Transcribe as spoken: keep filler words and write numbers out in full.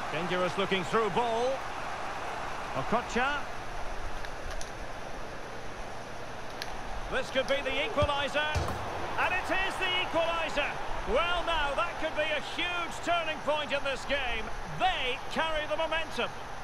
Dangerous looking through ball. Okocha. This could be the equaliser. And it is the equaliser. Well, now, that could be a huge turning point in this game. They carry the momentum.